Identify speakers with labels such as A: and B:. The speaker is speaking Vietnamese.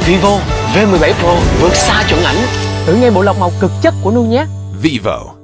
A: Vivo V17 Pro vượt xa chuẩn ảnh.
B: Thử ngay bộ lọc màu cực chất của Nu nhé.
C: Vivo.